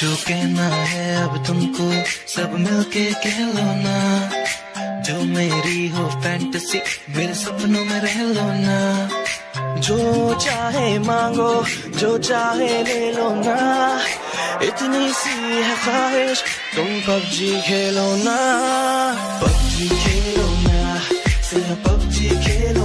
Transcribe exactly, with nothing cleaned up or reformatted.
जो कहना है अब तुमको सब मिलके कह लो ना, जो मेरी हो फैंटेसी मेरे सपनों में रह लो ना। जो चाहे मांगो जो चाहे ले लो ना, इतनी सी है ख्वाहिश तुम पबजी खेलो ना। पबजी खेलो ना, सिर्फ पबजी खेलो